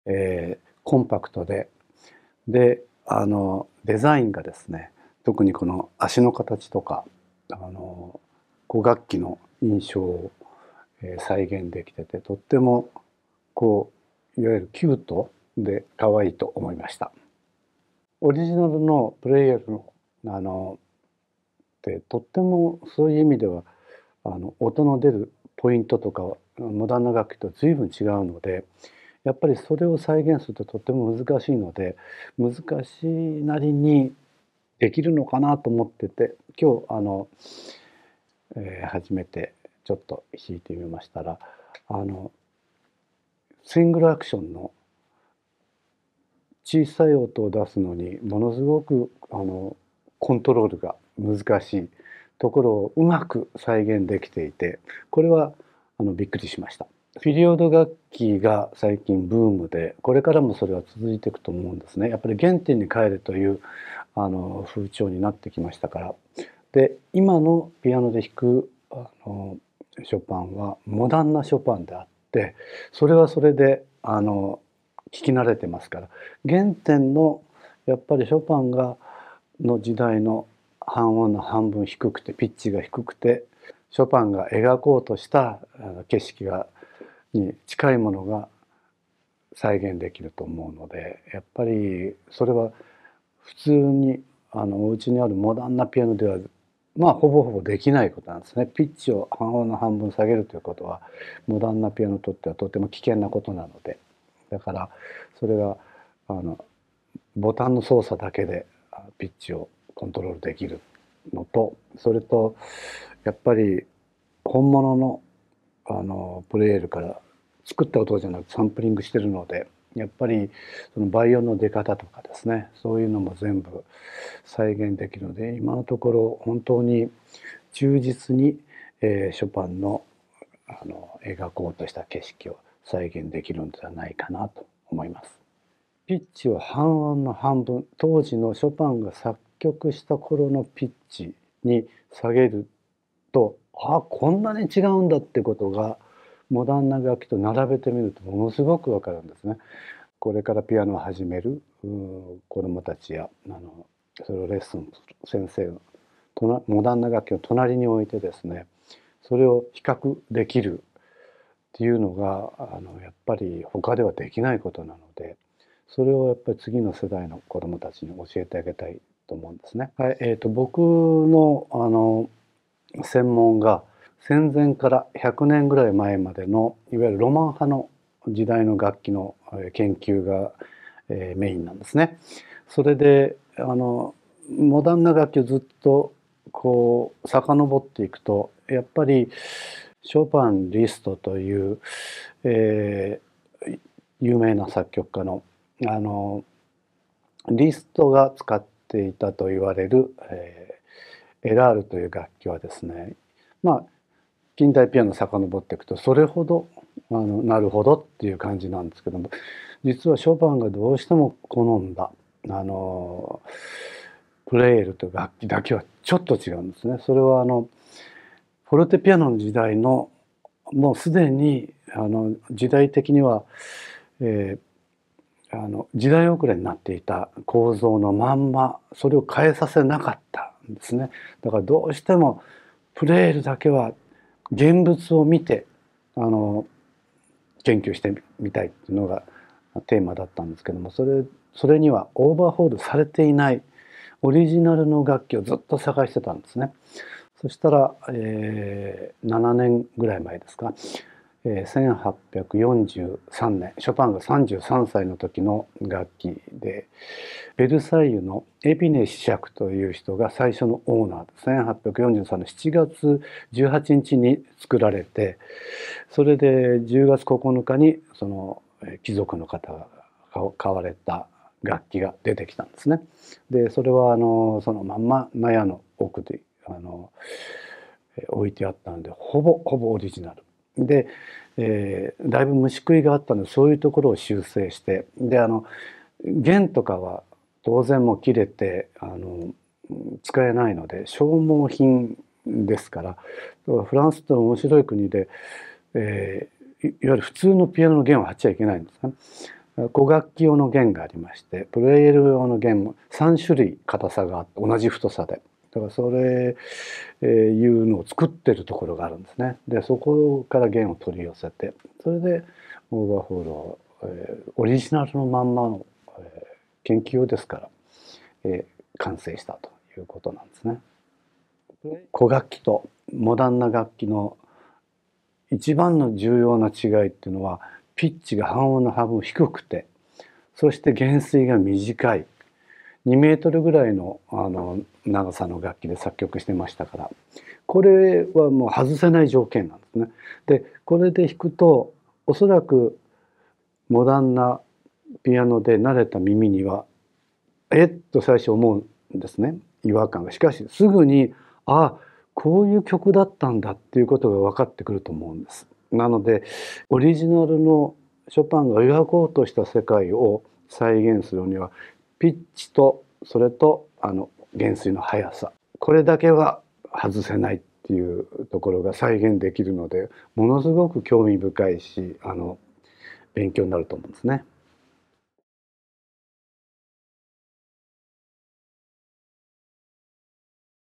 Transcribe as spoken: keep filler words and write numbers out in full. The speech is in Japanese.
えーコンパクトで、で、あの、デザインがですね、特にこの足の形とか、あの、古楽器の印象を、えー再現できてて、とってもこう、いわゆるキュートで可愛いと思いました。オリジナルのプレイヤーの、あの、ってとってもそういう意味では、あの、音の出るポイントとかは、モダンな楽器と随分違うので、やっぱりそれを再現するととっても難しいので、難しいなりにできるのかなと思ってて、今日あの、えー初めてちょっと弾いてみましたら、あの、シングルアクションの小さい音を出すのにものすごくあのコントロールが難しいところをうまく再現できていて、これはあのびっくりしました。ピリオド楽器が最近ブームで、これからもそれは続いていくと思うんですね。やっぱり原点に帰るというあの風潮になってきましたから。で、今のピアノで弾くあのショパンはモダンなショパンであって、それはそれであの聞き慣れてますから、原点のやっぱりショパンがの時代の半音の半分低くてピッチが低くて、ショパンが描こうとした景色がに近いものが再現できると思うので、やっぱりそれは普通にあのお家にあるモダンなピアノではまあほぼほぼできないことなんですね。ピッチを半音の半分下げるということはモダンなピアノにとってはとても危険なことなので、だからそれがあのボタンの操作だけでピッチをコントロールできるのと、それとやっぱり本物のあのプレールから作った音じゃなくサンプリングしてるので、やっぱりその倍音の出方とかですね、そういうのも全部再現できるので、今のところ本当に忠実に、えーショパンのあの描こうとした景色を再現できるのではないかなと思います。ピッチを半音の半分、当時のショパンが作曲した頃のピッチに下げると、あ、こんなに違うんだってことがモダンな楽器と並べてみるとものすごくわかるんですね。これからピアノを始める子どもたちやあのそれをレッスンする先生のとなモダンな楽器を隣に置いてですね、それを比較できるっていうのがあのやっぱり他ではできないことなので、それをやっぱり次の世代の子どもたちに教えてあげたいと思うんですね。はい、えーと、僕のあの専門が戦前からひゃくねんぐらい前までのいわゆるロマン派の時代の楽器の研究がメインなんですね。それであのモダンな楽器をずっとこう遡っていくと、やっぱりショパン・リストという、えー有名な作曲家のあのリストが使っていたと言われる、えーエラールという楽器はですね、まあ近代ピアノを遡っていくとそれほどあのなるほどっていう感じなんですけども、実はショパンがどうしても好んだあのプレールという楽器だけはちょっと違うんですね。それはあのフォルテピアノの時代のもうすでにあの時代的には、えー、あの時代遅れになっていた構造のまんまそれを変えさせなかったんですね。だからどうしてもプレールだけは現物を見てあの研究してみたいっていうのがテーマだったんですけども、それそれにはオーバーホールされていないオリジナルの楽器をずっと探してたんですね。そしたら、えー、ななねんぐらい前ですか、えー、せんはっぴゃくよんじゅうさんねん、ショパンがさんじゅうさんさいの時の楽器で、ベルサイユのエピネ子爵という人が最初のオーナーで、せんはっぴゃくよんじゅうさんねんしちがつじゅうはちにちに作られて、それでじゅうがつここのかにその貴族の方が買われた楽器が出てきたんですね。でそれはあのそのまんま納屋の奥であの置いてあったのでほぼほぼオリジナルで、えー、だいぶ虫食いがあったのでそういうところを修正して、であの弦とかは当然もう切れてあの使えないので消耗品ですから、フランスって面白い国で、えー、いわゆる普通のピアノの弦を張っちゃいけないんですね。 古楽器用の弦がありまして、プレイエル用の弦もさん種類硬さがあって同じ太さで、だからそれ、えー、いうのを作ってるところがあるんですね。でそこから弦を取り寄せて、それでオーバーホールを、えー、オリジナルのまんまの、えー、研究用ですから、えー、完成したということなんですね。古楽器とモダンな楽器の一番の重要な違いっていうのは、ピッチが半音の半分低くて、そして弦水が短い、にメートルぐらいのあの長さの楽器で作曲してましたから、これはもう外せない条件なんですね。でこれで弾くと、おそらくモダンなピアノで慣れた耳にはえっと最初思うんですね、違和感が。しかしすぐに、あ、こういう曲だったんだっていうことが分かってくると思うんです。なのでオリジナルのショパンが描こうとした世界を再現するには、ピッチとそれとあの弦水の速さ、これだけは外せないっていうところが再現できるので、ものすごく興味深いし、あの勉強になると思うんですね。